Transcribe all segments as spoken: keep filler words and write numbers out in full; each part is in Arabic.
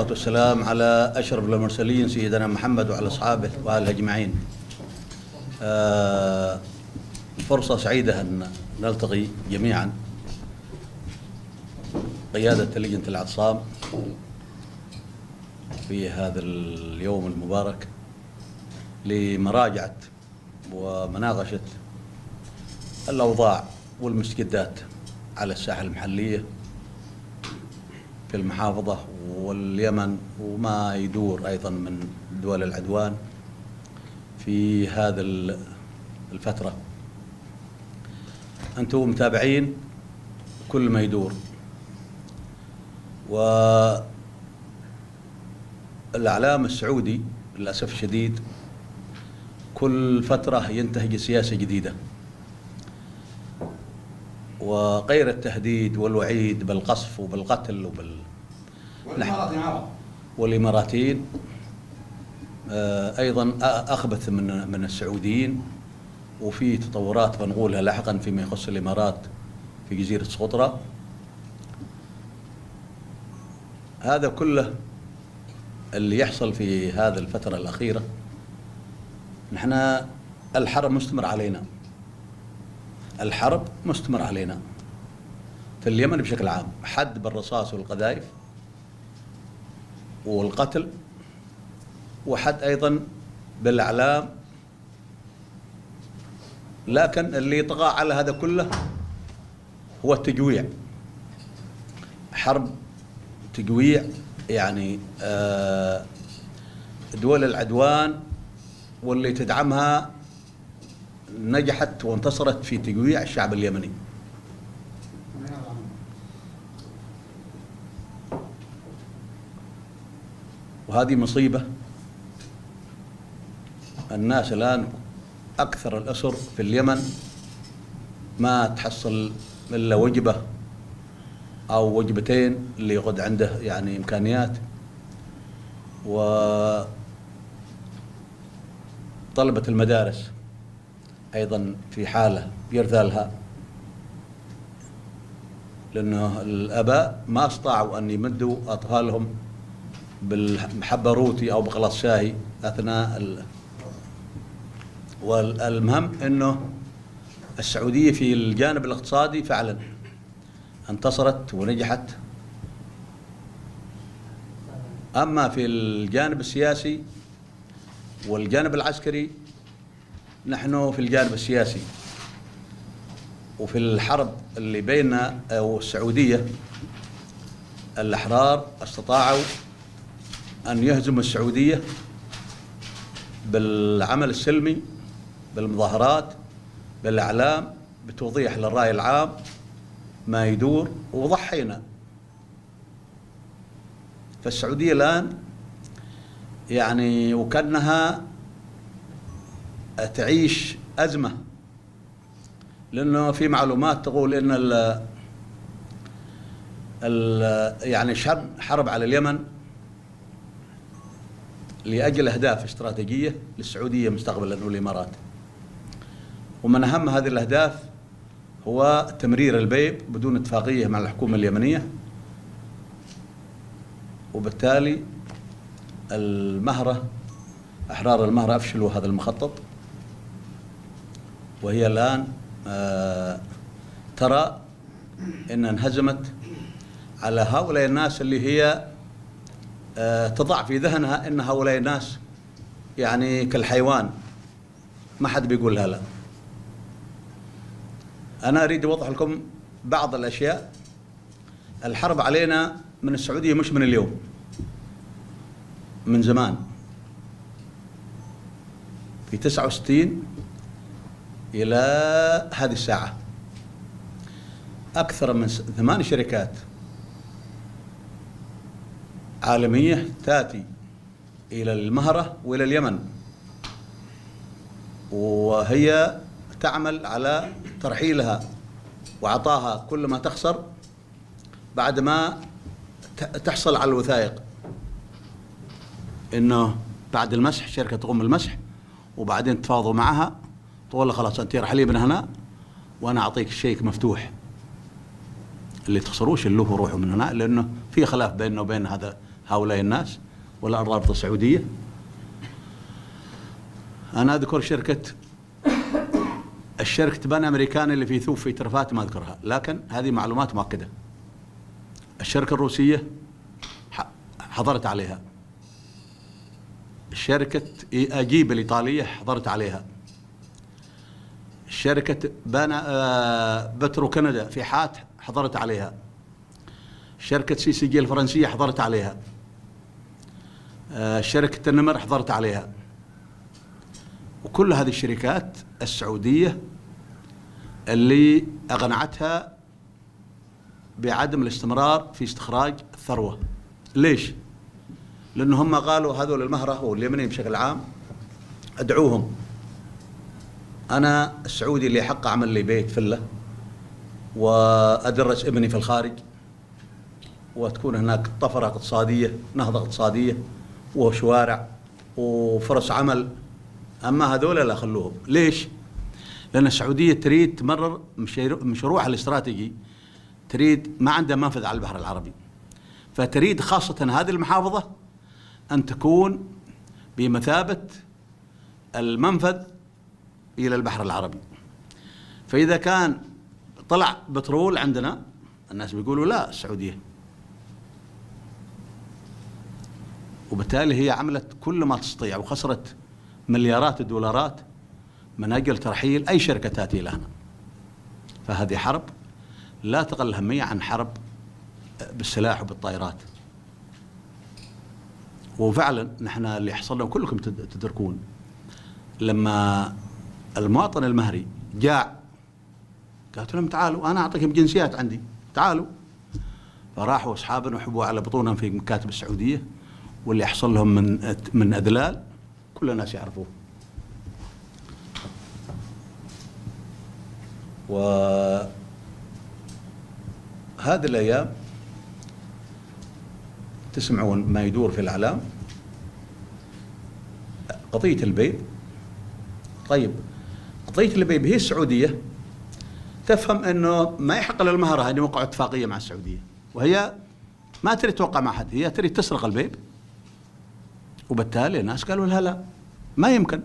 والسلام على أشرف المرسلين سيدنا محمد وعلى أصحابه وآله أجمعين. آه فرصة سعيدة أن نلتقي جميعا قيادة لجنة الاعتصام في هذا اليوم المبارك لمراجعة ومناقشة الأوضاع والمستجدات على الساحة المحلية في المحافظة واليمن وما يدور أيضا من دول العدوان في هذا الفترة. أنتم متابعين كل ما يدور، والإعلام السعودي للأسف الشديد كل فترة ينتهج سياسة جديدة وغير التهديد والوعيد بالقصف وبالقتل وبال والإماراتيين أيضا أخبث من من السعوديين، وفي تطورات بنقولها لاحقا فيما يخص الإمارات في جزيرة سقطرى. هذا كله اللي يحصل في هذه الفترة الأخيرة. نحن الحرب مستمر علينا، الحرب مستمر علينا في اليمن بشكل عام، حد بالرصاص والقذائف والقتل، وحد أيضا بالإعلام. لكن اللي طغى على هذا كله هو التجويع، حرب تجويع. يعني دول العدوان واللي تدعمها نجحت وانتصرت في تجويع الشعب اليمني. وهذه مصيبة. الناس الآن أكثر الأسر في اليمن ما تحصل إلا وجبة أو وجبتين اللي يقعد عنده يعني إمكانيات، وطلبة المدارس أيضا في حالة يرذلها، لأنه الآباء ما استطاعوا أن يمدوا أطفالهم بالحبة روتي أو بغلاص شاي أثناء ال... والمهم أنه السعودية في الجانب الاقتصادي فعلا انتصرت ونجحت. أما في الجانب السياسي والجانب العسكري، نحن في الجانب السياسي وفي الحرب اللي بيننا والسعودية، الأحرار استطاعوا أن يهزموا السعودية بالعمل السلمي، بالمظاهرات، بالإعلام، بتوضيح للرأي العام ما يدور، وضحينا. فالسعودية الآن يعني وكأنها تعيش أزمة، لأنه في معلومات تقول إن ال ال يعني شن حرب على اليمن لأجل أهداف استراتيجية للسعودية مستقبلا والإمارات، ومن أهم هذه الأهداف هو تمرير البيب بدون اتفاقية مع الحكومة اليمنية. وبالتالي المهرة أحرار المهرة أفشلوا هذا المخطط، وهي الآن آه ترى أن انهزمت على هؤلاء الناس اللي هي آه تضع في ذهنها أن هؤلاء الناس يعني كالحيوان، ما حد بيقول لا لا. أنا أريد أوضح لكم بعض الأشياء. الحرب علينا من السعودية مش من اليوم، من زمان. في تسعة وستين إلى هذه الساعة أكثر من ثمان شركات عالمية تأتي إلى المهرة وإلى اليمن، وهي تعمل على ترحيلها وعطاها كل ما تخسر بعد ما تحصل على الوثائق، إنه بعد المسح الشركة تقوم بالمسح، وبعدين تفاوضوا معها تقول له خلاص أنت رحلي من هنا وأنا أعطيك الشيك مفتوح، اللي تخسروش اللي هو روحوا من هنا، لأنه في خلاف بيننا وبين هذا هؤلاء الناس والأراضي السعودية. أنا أذكر شركة الشركة بان أمريكان اللي في ثوف في ترفات، ما أذكرها، لكن هذه معلومات مؤكدة. الشركة الروسية حضرت عليها، شركة أجيب الإيطالية حضرت عليها، شركة بانا بترو كندا في حات حضرت عليها، شركة سي سي جي الفرنسية حضرت عليها، شركة النمر حضرت عليها. وكل هذه الشركات السعودية اللي أقنعتها بعدم الاستمرار في استخراج الثروة. ليش؟ لأن هم قالوا هذول المهرة واليمنيين بشكل عام، أدعوهم أنا السعودي اللي حق أعمل لي بيت فلة وأدرس ابني في الخارج وتكون هناك طفرة اقتصادية، نهضة اقتصادية وشوارع وفرص عمل. أما هذول لا خلوهم. ليش؟ لأن السعودية تريد تمرر مشروعها الاستراتيجي، تريد ما عندها منفذ على البحر العربي، فتريد خاصة هذه المحافظة أن تكون بمثابة المنفذ إلى البحر العربي. فإذا كان طلع بترول عندنا الناس بيقولوا لا السعودية، وبالتالي هي عملت كل ما تستطيع وخسرت مليارات الدولارات من أجل ترحيل أي شركة تأتي إلى هنا. فهذه حرب لا تقل الأهمية عن حرب بالسلاح وبالطائرات. وفعلا نحن اللي حصل لنا كلكم تدركون لما المواطن المهري جاع قالت لهم تعالوا أنا أعطيكم جنسيات عندي تعالوا، فراحوا أصحابنا وحبوا على بطونهم في مكاتب السعودية، واللي حصل لهم من من أذلال كل الناس يعرفوه. وهذه الأيام تسمعون ما يدور في الإعلام قضية البيب. طيب قضية البيب هي السعودية تفهم أنه ما يحق للمهرة أن يوقع اتفاقية مع السعودية، وهي ما تريد توقع مع أحد، هي تريد تسرق البيب. وبالتالي الناس قالوا لها لا ما يمكن،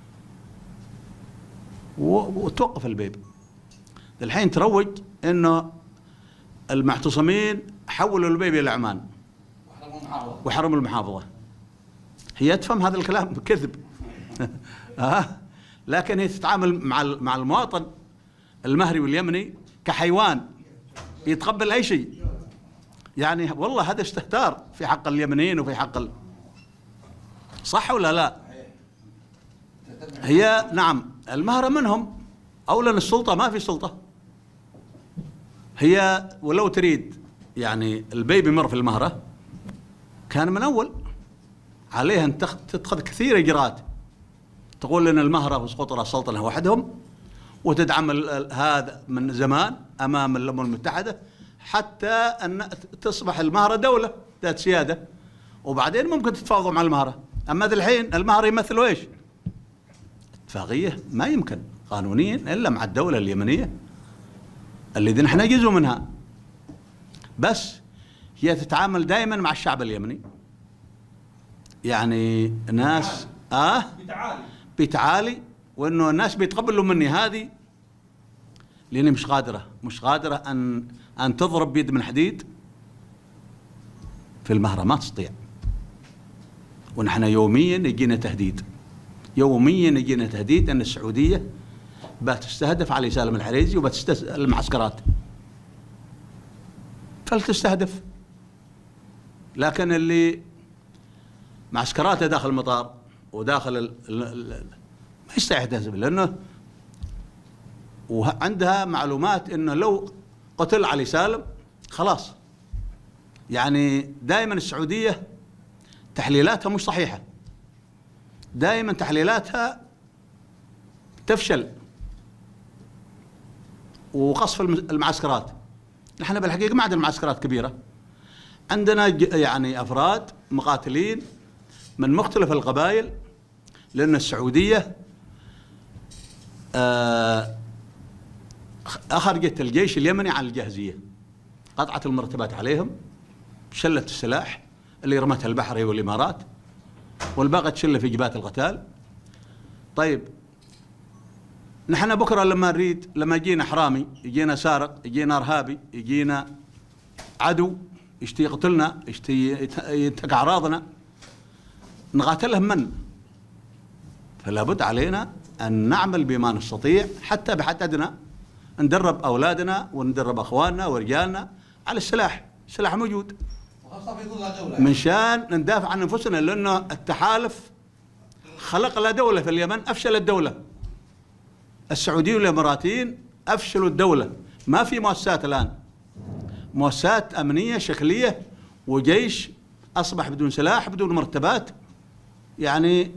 وتوقف البيب. الحين تروج أنه المعتصمين حولوا البيب إلى عمان وحرموا المحافظة. هي تفهم هذا الكلام كذب آه. لكن هي تتعامل مع مع المواطن المهري واليمني كحيوان يتقبل أي شيء. يعني والله هذا استهتار في حق اليمنيين وفي حق ال... صح ولا لا؟ هي نعم المهرة منهم، أولا السلطة ما في سلطة. هي ولو تريد يعني البيبي مر في المهرة كان من أول عليها أن تتخذ كثير إجراءات، تقول لنا المهرة وسقوط رأس السلطنة وحدهم، وتدعم هذا من زمان أمام الأمم المتحدة حتى أن تصبح المهرة دولة ذات سيادة، وبعدين ممكن تتفاوضوا مع المهرة. أما ذا الحين المهرة يمثلوا إيش؟ اتفاقية ما يمكن قانونيا إلا مع الدولة اليمنية الذي نحن جزء منها. بس هي تتعامل دائما مع الشعب اليمني، يعني ناس آه بتعالي بتعالي وإنه الناس بيتقبلوا مني هذه لأني مش قادرة مش قادرة أن أن تضرب بيد من حديد في المهرة، ما تستطيع. ونحن يوميا يجينا تهديد، يوميا يجينا تهديد أن السعودية بتستهدف علي سالم الحريزي وبتستهدف المعسكرات، فلتستهدف. لكن اللي معسكراته داخل المطار وداخل ال ال ال ما يستطيع يحتسب، لأنه وعندها معلومات أنه لو قتل علي سالم خلاص. يعني دائما السعودية تحليلاتها مش صحيحة، دائما تحليلاتها تفشل، وقصف المعسكرات. نحن بالحقيقة ما عندنا معسكرات كبيرة، عندنا يعني أفراد مقاتلين من مختلف القبائل، لأن السعودية أخرجت الجيش اليمني عن الجاهزية، قطعت المرتبات عليهم، شلت السلاح، اللي رمتها البحر هي والإمارات، والباقي تشله في جبهات القتال. طيب نحن بكرة لما نريد، لما يجينا حرامي، يجينا سارق، يجينا إرهابي، يجينا عدو يشتي يقتلنا، يشتي ينتهك أعراضنا، نقاتلهم من؟ فلا بد علينا أن نعمل بما نستطيع حتى بحد أدنى ندرب أولادنا وندرب أخواننا ورجالنا على السلاح. السلاح موجود من شان ندافع عن أنفسنا، لأنه التحالف خلق لا دولة في اليمن، أفشل الدولة. السعوديين والإماراتيين أفشلوا الدولة، ما في مؤسسات الآن، مؤسسات أمنية شكلية، وجيش أصبح بدون سلاح بدون مرتبات يعني.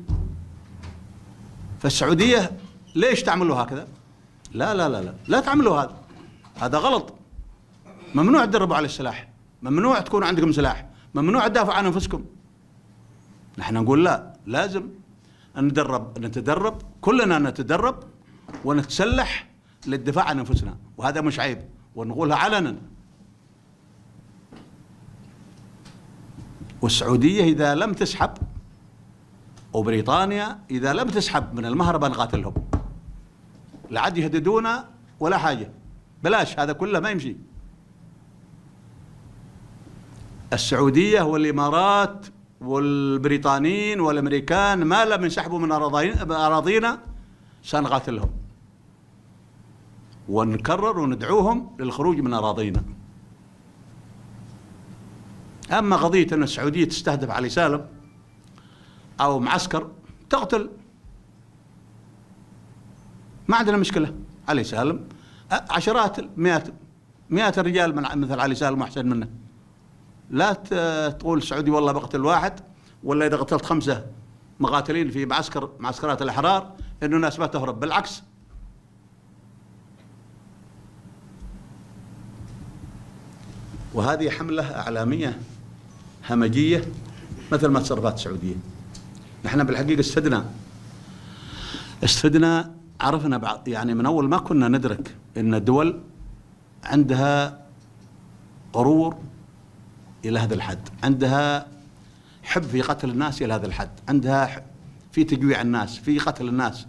فالسعودية ليش تعملوا هكذا؟ لا لا لا لا لا تعملوا هذا، هذا غلط. ممنوع تدربوا على السلاح، ممنوع تكون عندكم سلاح، ممنوع تدافعوا عن أنفسكم. نحن نقول لا، لازم ندرب، نتدرب كلنا، نتدرب ونتسلح للدفاع عن أنفسنا، وهذا مش عيب، ونقولها علنا. والسعودية إذا لم تسحب، وبريطانيا إذا لم تسحب من المهربة نقاتلهم، لا عاد يهددونا ولا حاجة، بلاش، هذا كله ما يمشي. السعودية والإمارات والبريطانيين والأمريكان ما لم ينسحبوا من أراضينا سنقاتلهم، ونكرر وندعوهم للخروج من أراضينا. أما قضية أن السعودية تستهدف علي سالم أو معسكر تقتل، ما عندنا مشكلة. علي سالم عشرات مئات مئات الرجال من مثل علي سالم أحسن منه. لا تقول السعودي والله بقتل واحد، ولا إذا قتلت خمسة مقاتلين في معسكر معسكرات الأحرار إنه الناس ما تهرب، بالعكس. وهذه حملة إعلامية همجية مثل ما تصرفات السعودية. نحن بالحقيقة استفدنا استفدنا عرفنا بعض، يعني من أول ما كنا ندرك إن الدول عندها غرور إلى هذا الحد، عندها حب في قتل الناس إلى هذا الحد، عندها في تجويع الناس، في قتل الناس.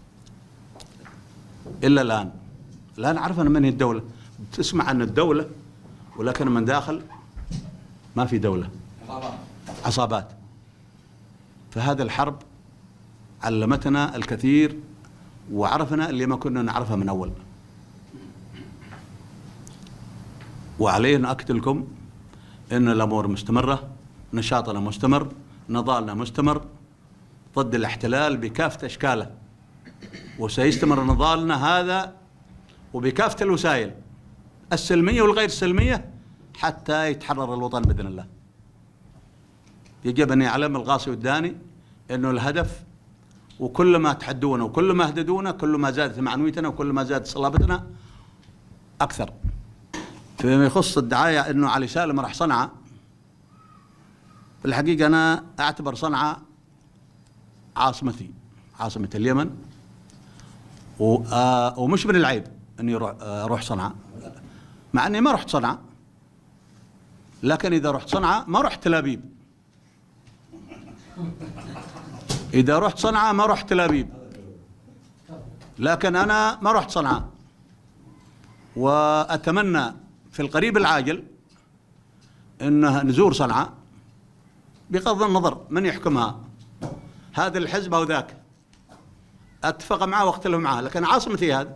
إلا الآن الآن عرفنا من هي الدولة. تسمع عن الدولة ولكن من داخل ما في دولة، عصابات. فهذه الحرب علمتنا الكثير، وعرفنا اللي ما كنا نعرفها من أول. وعلينا أكد لكم إن الأمور مستمرة، نشاطنا مستمر، نضالنا مستمر ضد الاحتلال بكافة أشكاله، وسيستمر نضالنا هذا وبكافة الوسائل السلمية والغير السلمية حتى يتحرر الوطن بإذن الله. يجب أن يعلم القاصي والداني أنه الهدف، وكل ما تحدونا وكل ما هددونا كل ما زادت معنويتنا وكل ما زادت صلابتنا أكثر. فيما يخص الدعاية أنه علي سالم راح صنعاء، بالحقيقة أنا أعتبر صنعاء عاصمتي، عاصمة اليمن، ومش من العيب أني أروح صنعاء، مع أني ما رحت صنعاء، لكن إذا رحت صنعاء ما رحت تل أبيب. إذا رحت صنعاء ما رحت تل أبيب، لكن أنا ما رحت صنعاء. وأتمنى في القريب العاجل أنه نزور صنعاء بغض النظر من يحكمها، هذا الحزب أو ذاك، أتفق معه واختلف معه، لكن عاصمتي هذا.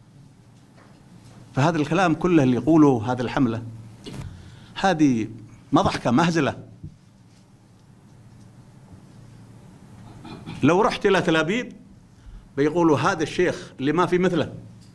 فهذا الكلام كله اللي يقوله هذه الحملة هذه مضحكة مهزلة. لو رحت إلى تل أبيب بيقولوا هذا الشيخ اللي ما في مثله،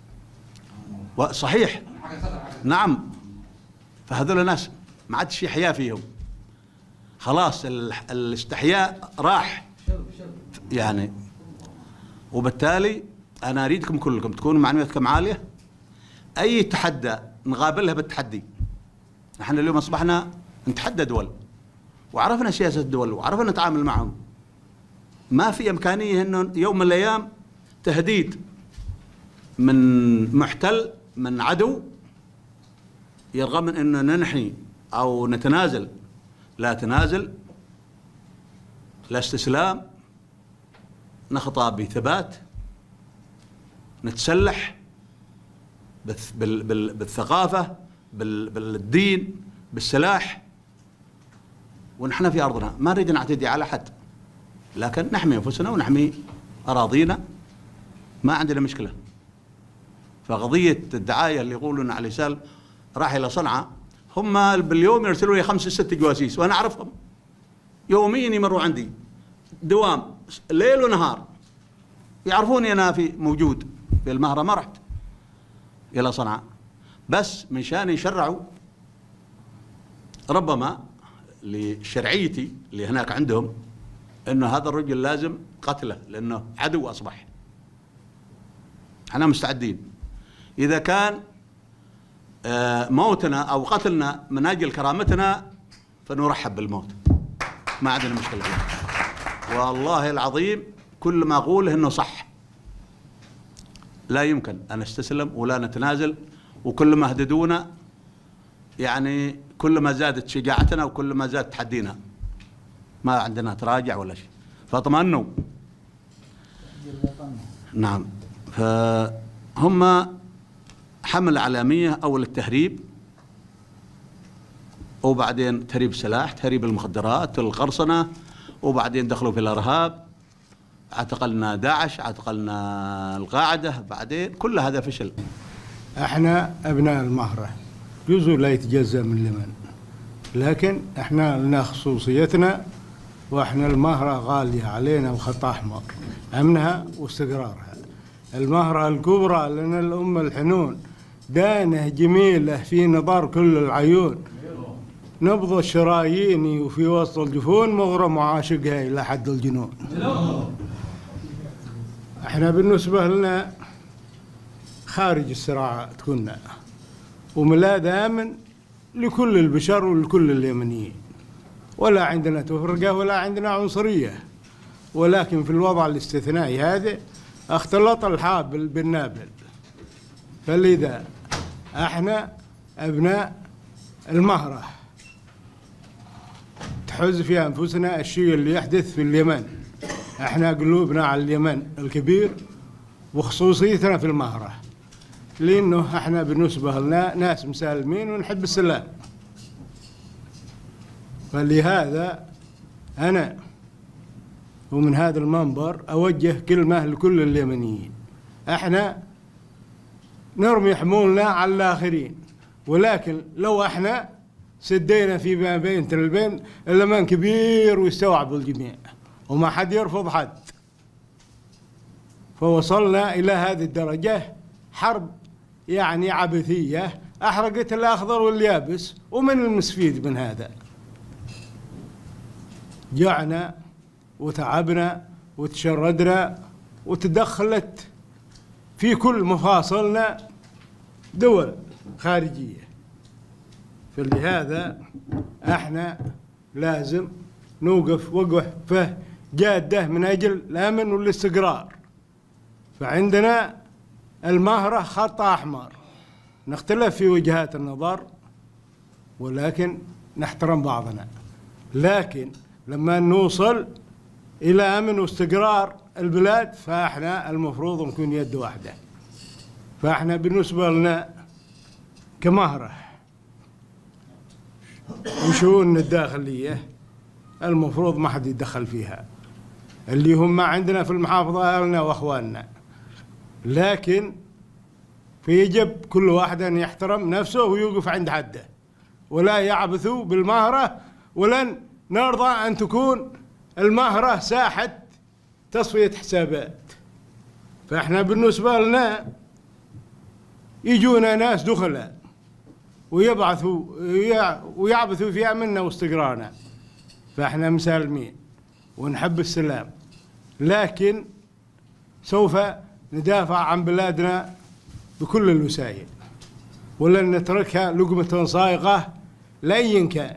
وصحيح نعم. فهذول الناس ما عادش في حياة فيهم، خلاص الاستحياء راح يعني. وبالتالي أنا أريدكم كلكم تكونوا معنوياتكم عالية، أي تحدى نقابلها بالتحدي. نحن اليوم أصبحنا نتحدى دول، وعرفنا سياسة الدول وعرفنا نتعامل معهم. ما في إمكانية أنه يوم من الأيام تهديد من محتل من عدو يرغب من أننا ننحني أو نتنازل لا تنازل، لا استسلام، نخطأ بثبات، نتسلح بالثقافة، بالدين، بالسلاح، ونحن في أرضنا ما نريد نعتدي على حد، لكن نحمي أنفسنا ونحمي أراضينا، ما عندنا مشكلة. فقضية الدعاية اللي يقولون على لسان راح إلى صنعاء، هم باليوم يرسلوا لي خمس ست جواسيس وأنا أعرفهم يوميا، يمروا عندي دوام ليل ونهار، يعرفوني أنا في موجود في المهرة، ما رحت إلى صنعاء، بس من شان يشرعوا ربما لشرعيتي اللي هناك عندهم إنه هذا الرجل لازم قتله لأنه عدو أصبح. احنا مستعدين إذا كان موتنا أو قتلنا من أجل كرامتنا فنرحب بالموت، ما عندنا مشكلة فيه. والله العظيم كل ما أقوله إنه صح، لا يمكن أن نستسلم ولا نتنازل، وكل ما هددونا يعني كل ما زادت شجاعتنا وكل ما زاد تحدينا، ما عندنا تراجع ولا شيء. فاطمئنوا. نعم. فهم حمل علامية أول التهريب، وبعدين تهريب سلاح، تهريب المخدرات، القرصنة، وبعدين دخلوا في الإرهاب، اعتقلنا داعش، اعتقلنا القاعدة، بعدين كل هذا فشل. احنا أبناء المهرة جزء لا يتجزأ من اليمن، لكن احنا لنا خصوصيتنا، واحنا المهرة غالية علينا وخط أحمر، أمنها واستقرارها. المهرة الكبرى لنا الأم الحنون، دانه جميلة في نظر كل العيون، نبض الشرايين وفي وسط الجفون، مغرم وعاشقها إلى حد الجنون. احنا بالنسبة لنا خارج الصراعات كنا، وملاذ آمن لكل البشر ولكل اليمنيين، ولا عندنا تفرقة ولا عندنا عنصرية، ولكن في الوضع الاستثنائي هذا اختلط الحابل بالنابل. فلذا احنا أبناء المهرة، تحز في أنفسنا الشيء اللي يحدث في اليمن، احنا قلوبنا على اليمن الكبير وخصوصيتنا في المهرة، لأنه احنا بالنسبة لنا ناس مسالمين ونحب السلام. فلهذا أنا ومن هذا المنبر أوجه كلمة لكل اليمنيين، احنا نرمي حمولنا على الآخرين، ولكن لو احنا سدينا في ما بين البين الأمان كبير ويستوعب الجميع وما حد يرفض حد. فوصلنا إلى هذه الدرجة، حرب يعني عبثية أحرقت الأخضر واليابس، ومن المستفيد من هذا؟ جعنا وتعبنا وتشردنا وتدخلت في كل مفاصلنا دول خارجية. فلهذا احنا لازم نوقف وقفة جادة من أجل الأمن والاستقرار. فعندنا المهرة خط أحمر، نختلف في وجهات النظر ولكن نحترم بعضنا، لكن لما نوصل إلى أمن واستقرار البلاد فإحنا المفروض نكون يد واحدة. فإحنا بالنسبة لنا كمهرة وشؤوننا الداخلية المفروض ما حد يتدخل فيها، اللي هم عندنا في المحافظة أهلنا وأخواننا، لكن فيجب كل واحد أن يحترم نفسه ويوقف عند حده، ولا يعبثوا بالمهرة، ولن نرضى أن تكون المهرة ساحة تصفية حسابات. فإحنا بالنسبة لنا يجونا ناس دخلاء ويبعثوا ويعبثوا في أمننا واستقرارنا، فإحنا مسالمين ونحب السلام، لكن سوف ندافع عن بلادنا بكل الوسائل، ولن نتركها لقمة صايغة لأي كان.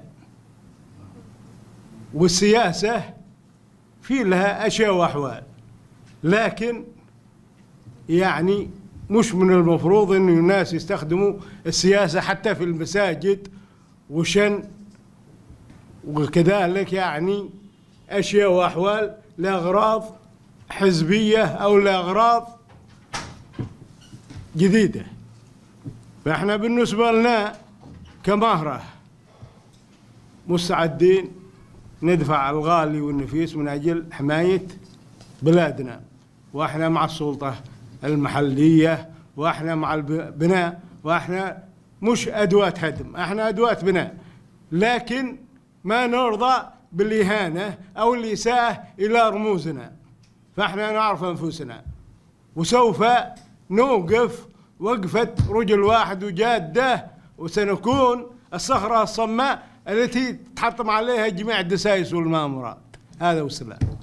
والسياسة في لها أشياء وأحوال، لكن يعني مش من المفروض إنه الناس يستخدموا السياسة حتى في المساجد وشن وكذلك يعني أشياء وأحوال لأغراض حزبية أو لأغراض جديدة. فإحنا بالنسبة لنا كمهرة مستعدين ندفع الغالي والنفيس من أجل حماية بلادنا، وإحنا مع السلطة المحلية، وإحنا مع البناء، وإحنا مش أدوات هدم، إحنا أدوات بناء، لكن ما نرضى بالإهانة أو الإساءة إلى رموزنا. فإحنا نعرف أنفسنا، وسوف نوقف وقفة رجل واحد وجادة، وسنكون الصخرة الصماء التي تحطم عليها جميع الدسائس والمامورات. هذا والسلام.